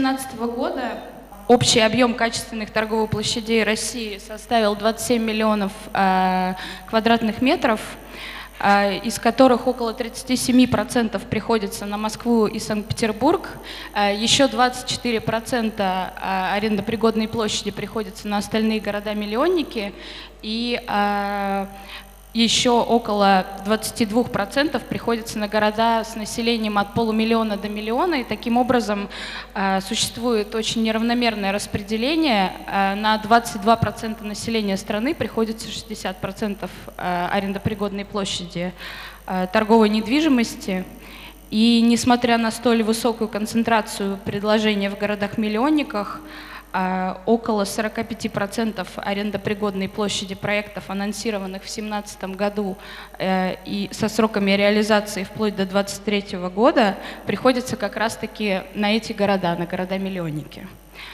2017 года общий объем качественных торговых площадей России составил 27 миллионов квадратных метров, из которых около 37% приходится на Москву и Санкт-Петербург, еще 24% арендопригодной площади приходится на остальные города-миллионники, и еще около 22% приходится на города с населением от полумиллиона до миллиона, и таким образом существует очень неравномерное распределение. На 22% населения страны приходится 60% арендопригодной площади торговой недвижимости. И несмотря на столь высокую концентрацию предложения в городах-миллионниках, около 45% арендопригодной площади проектов, анонсированных в 2017 году и со сроками реализации вплоть до 2023 года, приходится как раз-таки на эти города, на города-миллионники.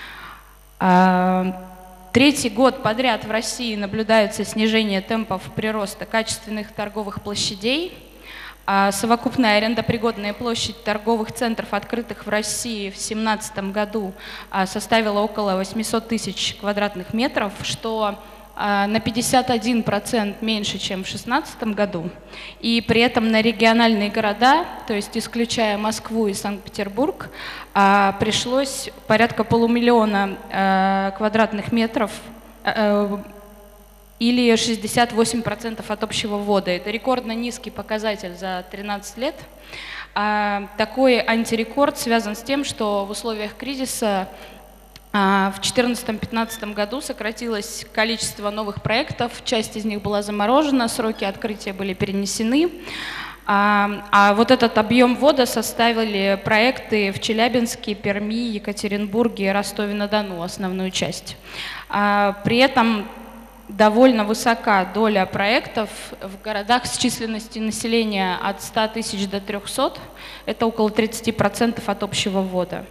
Третий год подряд в России наблюдается снижение темпов прироста качественных торговых площадей. Совокупная арендопригодная площадь торговых центров, открытых в России в 2017 году, составила около 800 тысяч квадратных метров, что на 51% меньше, чем в 2016 году. И при этом на региональные города, то есть исключая Москву и Санкт-Петербург, пришлось порядка полумиллиона квадратных метров, или 68% от общего ввода. Это рекордно низкий показатель за 13 лет. Такой антирекорд связан с тем, что в условиях кризиса в 2014-2015 году сократилось количество новых проектов, часть из них была заморожена, сроки открытия были перенесены. А вот этот объем ввода составили проекты в Челябинске, Перми, Екатеринбурге, Ростове-на-Дону, основную часть. При этом довольно высока доля проектов в городах с численностью населения от 100 тысяч до 300, это около 30% от общего ввода.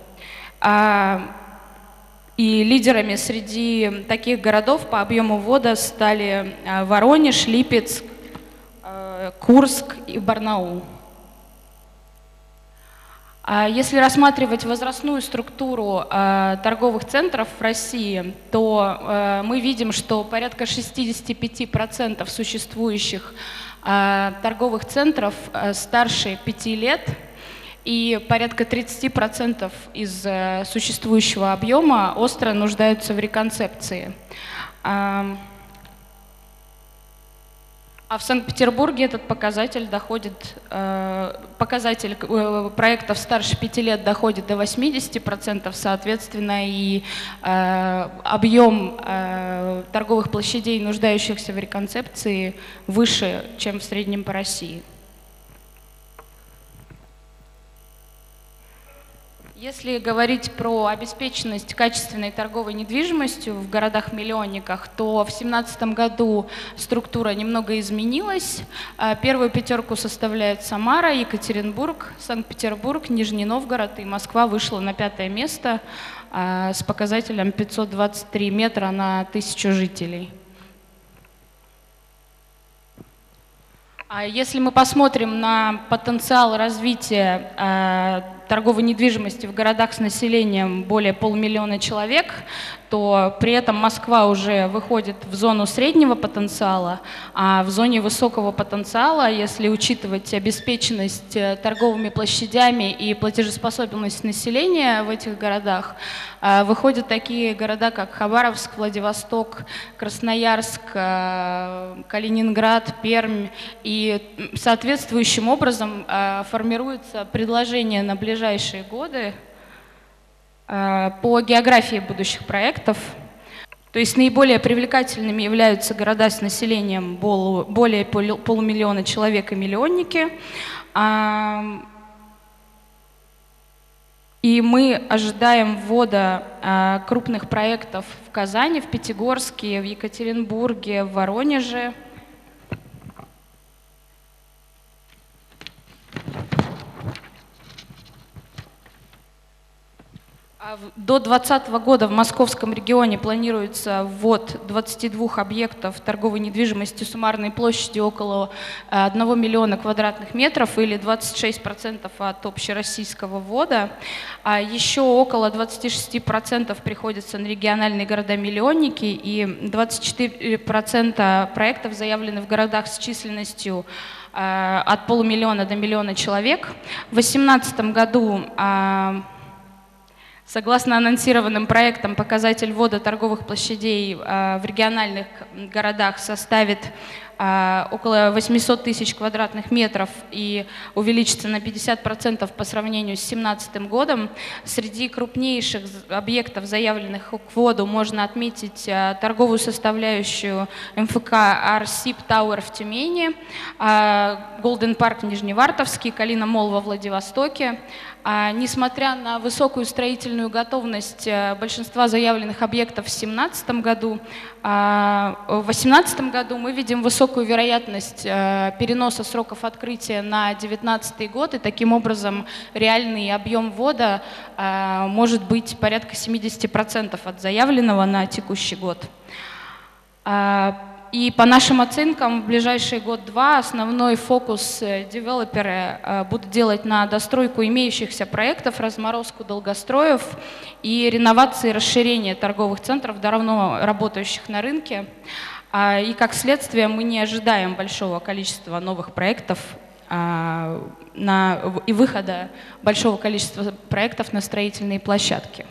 И лидерами среди таких городов по объему ввода стали Воронеж, Липецк, Курск и Барнаул. Если рассматривать возрастную структуру торговых центров в России, то мы видим, что порядка 65% существующих торговых центров старше 5 лет, и порядка 30% из существующего объема остро нуждаются в реконцепции. А в Санкт-Петербурге этот показатель доходит, показатель проектов старше 5 лет доходит до 80%, соответственно, и объем торговых площадей, нуждающихся в реконцепции, выше, чем в среднем по России. Если говорить про обеспеченность качественной торговой недвижимостью в городах-миллионниках, то в 2017 году структура немного изменилась. Первую пятерку составляют Самара, Екатеринбург, Санкт-Петербург, Нижний Новгород, и Москва вышла на 5-е место с показателем 523 метра на 1000 жителей. Если мы посмотрим на потенциал развития торговой недвижимости в городах с населением более полумиллиона человек, то при этом Москва уже выходит в зону среднего потенциала, а в зоне высокого потенциала, если учитывать обеспеченность торговыми площадями и платежеспособность населения в этих городах, выходят такие города, как Хабаровск, Владивосток, Красноярск, Калининград, Пермь. И соответствующим образом формируется предложение на ближайшие годы по географии будущих проектов. То есть наиболее привлекательными являются города с населением более полумиллиона человек и миллионники. И мы ожидаем ввода крупных проектов в Казани, в Пятигорске, в Екатеринбурге, в Воронеже. До 2020 года в московском регионе планируется ввод 22 объектов торговой недвижимости суммарной площадью около 1 миллиона квадратных метров или 26% от общероссийского ввода. Еще около 26% приходится на региональные города-миллионники, и 24% проектов заявлены в городах с численностью от полумиллиона до миллиона человек. В 2018 году согласно анонсированным проектам, показатель ввода торговых площадей в региональных городах составит около 800 тысяч квадратных метров и увеличится на 50% по сравнению с 2017 годом. Среди крупнейших объектов, заявленных к вводу, можно отметить торговую составляющую МФК Арсип Тауэр в Тюмени, Голден Парк Нижневартовский, Калина Молл во Владивостоке. Несмотря на высокую строительную готовность большинства заявленных объектов в 2017 году, в 2018 году мы видим высокую вероятность переноса сроков открытия на 2019 год, и таким образом реальный объем ввода может быть порядка 70% от заявленного на текущий год. И по нашим оценкам, в ближайший год-два основной фокус девелоперы будут делать на достройку имеющихся проектов, разморозку долгостроев и реновации и расширение торговых центров, давно работающих на рынке. И как следствие мы не ожидаем большого количества новых проектов и выхода большого количества проектов на строительные площадки.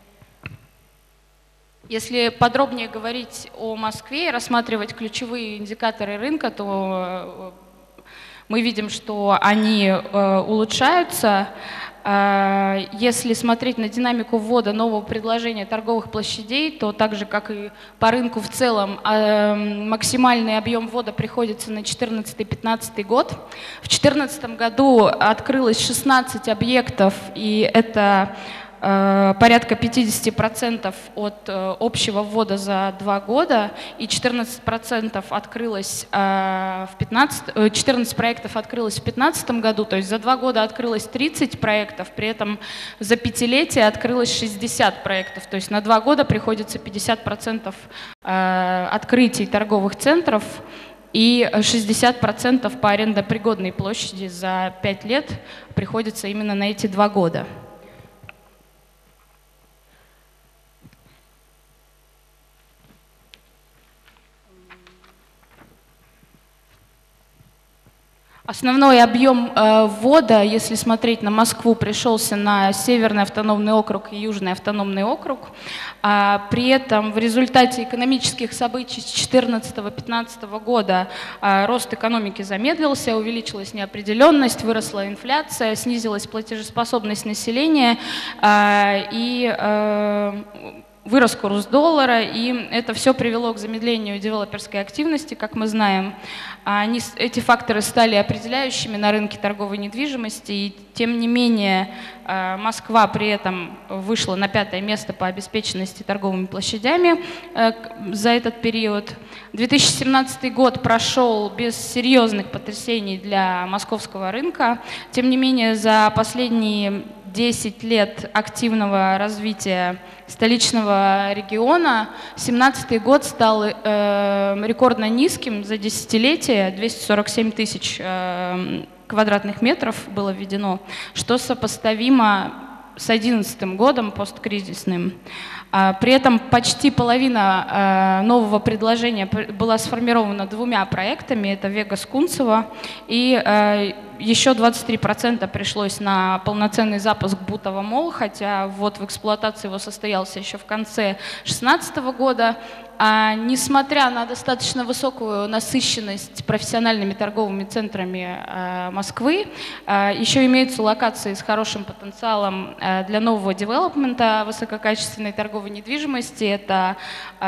Если подробнее говорить о Москве и рассматривать ключевые индикаторы рынка, то мы видим, что они улучшаются. Если смотреть на динамику ввода нового предложения торговых площадей, то так же, как и по рынку в целом, максимальный объем ввода приходится на 2014-2015 год. В 2014 году открылось 16 объектов, и это порядка 50% от общего ввода за 2 года, и 14% открылось 14 проектов открылось в 2015 году, то есть за 2 года открылось 30 проектов, при этом за пятилетие открылось 60 проектов, то есть на 2 года приходится 50% открытий торговых центров и 60% по арендопригодной площади за 5 лет приходится именно на эти 2 года. Основной объем ввода, если смотреть на Москву, пришелся на Северный автономный округ и Южный автономный округ. При этом в результате экономических событий с 2014-2015 года рост экономики замедлился, увеличилась неопределенность, выросла инфляция, снизилась платежеспособность населения и вырос курс доллара, и это все привело к замедлению девелоперской активности, как мы знаем. Эти факторы стали определяющими на рынке торговой недвижимости, и тем не менее Москва при этом вышла на 5-е место по обеспеченности торговыми площадями за этот период. 2017 год прошел без серьезных потрясений для московского рынка. Тем не менее, за последние 10 лет активного развития столичного региона 2017 год стал рекордно низким за десятилетие, 247 тысяч квадратных метров было введено, что сопоставимо с 2011 годом посткризисным. При этом почти половина нового предложения была сформирована 2 проектами, это Вегас-Кунцево, и еще 23% пришлось на полноценный запуск Бутово Молл, хотя ввод в эксплуатацию его состоялся еще в конце 2016 года. Несмотря на достаточно высокую насыщенность профессиональными торговыми центрами Москвы, еще имеются локации с хорошим потенциалом для нового девелопмента высококачественной торговой недвижимости. Это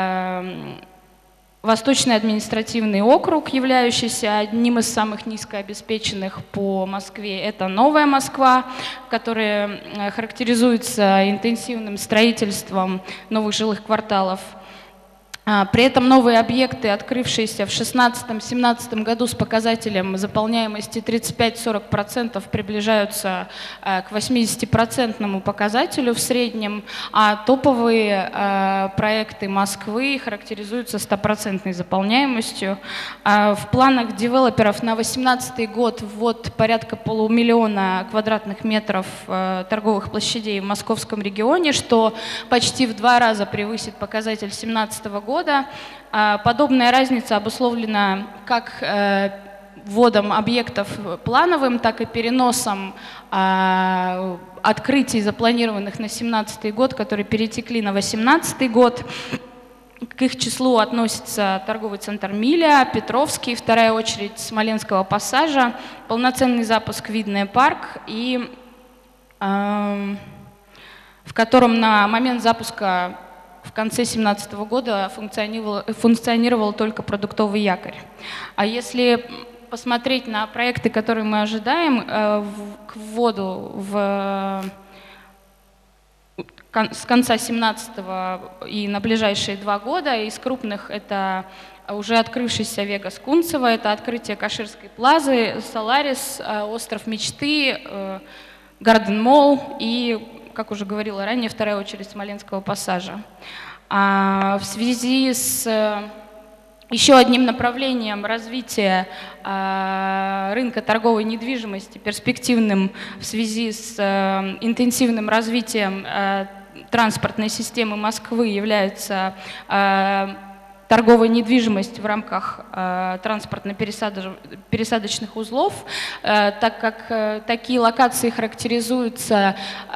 Восточный административный округ, являющийся одним из самых низкообеспеченных по Москве. Это Новая Москва, которая характеризуется интенсивным строительством новых жилых кварталов. При этом новые объекты, открывшиеся в 2016-2017 году с показателем заполняемости 35-40%, приближаются к 80% показателю в среднем, а топовые проекты Москвы характеризуются 100% заполняемостью. В планах девелоперов на 2018 год ввод порядка 500 000 квадратных метров торговых площадей в московском регионе, что почти в 2 раза превысит показатель 2017 года. Подобная разница обусловлена как вводом объектов плановым, так и переносом открытий, запланированных на 2017 год, которые перетекли на 2018 год. К их числу относятся торговый центр «Миля», Петровский, вторая очередь Смоленского пассажа, полноценный запуск «Видное парк», и в котором на момент запуска в конце 2017 года функционировал только продуктовый якорь. А если посмотреть на проекты, которые мы ожидаем к вводу с конца 2017 и на ближайшие 2 года, из крупных это уже открывшийся Вегас Кунцево, это открытие Каширской плазы, Соларис, Остров Мечты, Гарден Молл и, как уже говорила ранее, вторая очередь Смоленского пассажа. В связи с еще одним направлением развития рынка торговой недвижимости, перспективным в связи с интенсивным развитием транспортной системы Москвы, является торговая недвижимость в рамках транспортно-пересадочных узлов, так как такие локации характеризуются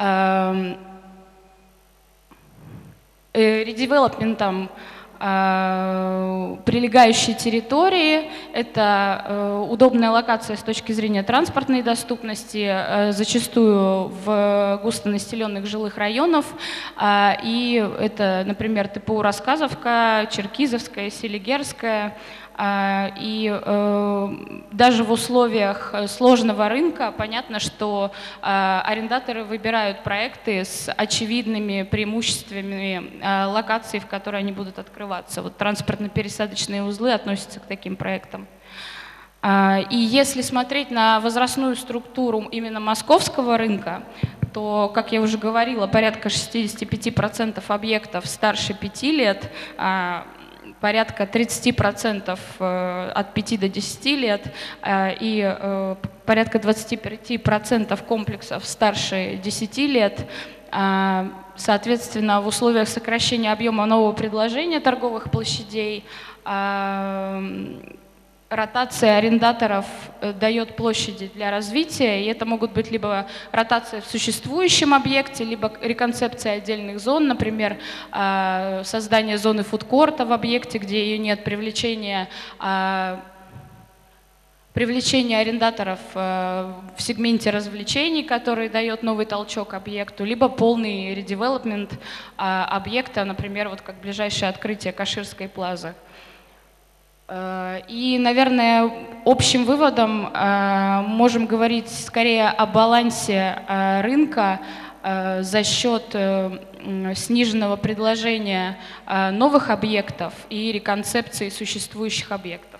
редевелопментом прилегающей территории. Это удобная локация с точки зрения транспортной доступности, зачастую в густонаселенных жилых районах. И это, например, ТПУ Рассказовка, Черкизовская, Селигерская. И даже в условиях сложного рынка понятно, что арендаторы выбирают проекты с очевидными преимуществами локаций, в которые они будут открываться. Вот транспортно-пересадочные узлы относятся к таким проектам. И если смотреть на возрастную структуру именно московского рынка, то, как я уже говорила, порядка 65% объектов старше 5 лет, порядка 30% от 5 до 10 лет и порядка 25% комплексов старше 10 лет. Соответственно, в условиях сокращения объема нового предложения торговых площадей ротация арендаторов дает площади для развития, и это могут быть либо ротация в существующем объекте, либо реконцепция отдельных зон, например, создание зоны фудкорта в объекте, где ее нет, привлечение арендаторов в сегменте развлечений, который дает новый толчок объекту, либо полный редевелопмент объекта, например, вот как ближайшее открытие Каширской плазы. И, наверное, общим выводом можем говорить скорее о балансе рынка за счет сниженного предложения новых объектов и реконцепции существующих объектов.